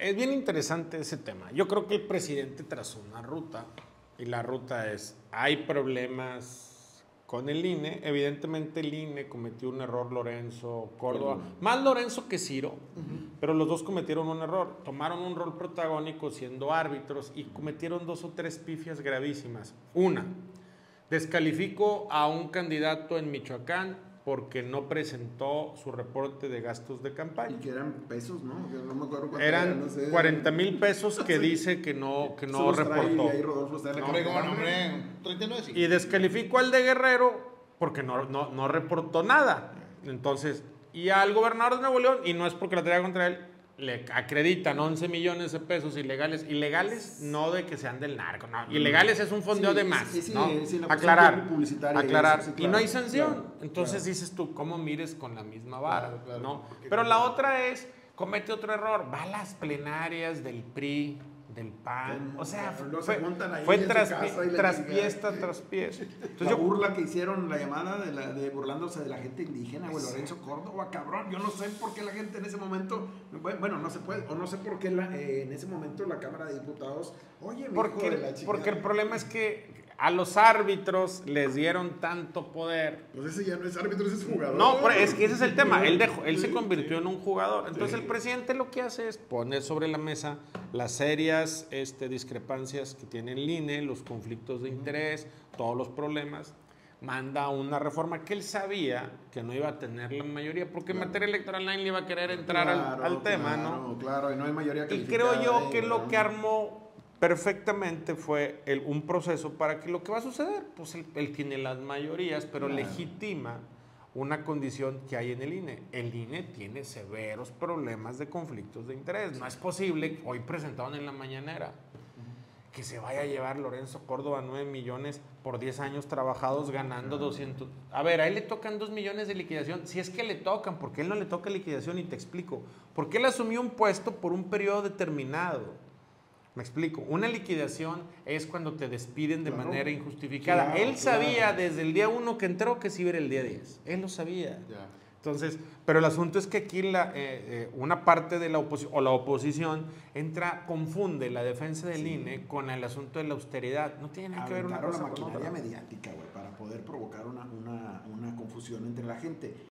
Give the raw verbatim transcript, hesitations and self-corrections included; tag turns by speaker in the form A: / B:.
A: es bien interesante ese tema. Yo creo que el presidente trazó una ruta y la ruta es, hay problemas con el I N E. Evidentemente el I N E cometió un error, Lorenzo Córdoba, uh-huh. más Lorenzo que Ciro, uh-huh. pero los dos cometieron un error. Tomaron un rol protagónico siendo árbitros y cometieron dos o tres pifias gravísimas. Una, descalificó a un candidato en Michoacán porque no presentó su reporte de gastos de campaña.
B: Y que eran pesos, ¿no? Que no me acuerdo cuánto
A: eran
B: era, no sé.
A: cuarenta mil pesos que dice que no, que no reportó.
B: Ahí Rodolfo está
C: no, no, hombre, treinta y nueve, sí.
A: Y descalificó al de Guerrero porque no, no, no reportó nada. Entonces, y al gobernador de Nuevo León, y no es porque la traiga contra él, le acreditan once millones de pesos ilegales. Ilegales no de que sean del narco, no. Ilegales es un fondeo
B: sí,
A: de más,
B: sí, sí,
A: ¿no?
B: Sí,
A: aclarar, aclarar.
B: Eso, sí, claro,
A: y no hay sanción.
B: Claro,
A: Entonces
B: claro.
A: dices tú, ¿cómo mires con la misma vara?
C: Claro, claro,
A: ¿no? Pero la otra es, comete otro error, va a las plenarias del P R I, del P A N, o sea,
B: fue,
A: fue,
B: ahí
A: fue
B: en
A: tras,
B: casa
A: tras piesta, tras pies.
B: Entonces, la yo, burla que hicieron, la llamada de, la, de burlándose de la gente indígena, güey, Lorenzo Córdoba, cabrón, yo no sé por qué la gente en ese momento, bueno, no se puede, o no sé por qué la, eh, en ese momento la Cámara de Diputados, oye, mi
A: porque,
B: hijo de la chica,
A: porque el problema es que a los árbitros les dieron tanto poder.
B: Pues ese ya no es árbitro, ese es jugador.
A: No, pero es que ese es el tema. Él, dejó, él se convirtió en un jugador. Entonces sí. el presidente lo que hace es poner sobre la mesa las serias este, discrepancias que tiene el I N E, los conflictos de interés, todos los problemas. Manda una reforma que él sabía que no iba a tener la mayoría, porque claro. en materia electoral nadie le iba a querer entrar
B: claro,
A: al, al tema,
B: claro,
A: ¿no?
B: Claro, y no hay mayoría calificada.
A: Y creo yo que
B: ¿no?
A: lo que armó perfectamente fue el, un proceso para que lo que va a suceder, pues él, él tiene las mayorías, pero claro. legitima una condición que hay en el I N E. El I N E tiene severos problemas de conflictos de interés. No es posible, hoy presentaron en la mañanera, que se vaya a llevar Lorenzo Córdoba nueve millones por diez años trabajados ganando doscientos. A ver, a él le tocan dos millones de liquidación, si es que le tocan, porque a él no le toca liquidación, y te explico. Porque él asumió un puesto por un periodo determinado. Me explico, una liquidación es cuando te despiden de claro, manera injustificada. Claro, Él sabía claro. desde el día uno que entró que sí iba a ir el día diez. Él lo sabía. Ya. Entonces, pero el asunto es que aquí la, eh, eh, una parte de la oposición, o la oposición, entra, confunde la defensa del sí. I N E con el asunto de la austeridad. No tiene nada que ver una cosa
B: la maquinaria
A: con otra.
B: mediática, güey, para poder provocar una, una, una confusión entre la gente.